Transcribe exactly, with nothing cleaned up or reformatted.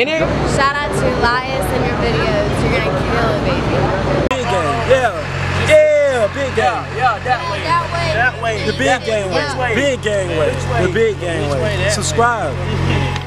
Any? Shout out to Elias and your videos. You're gonna kill it, baby. Big game, yeah. Yeah, big game. Yeah, yeah, that way. That way. That way. The big game way. Which way? Big game way. Which way? The big game Which way way. that Subscribe. way?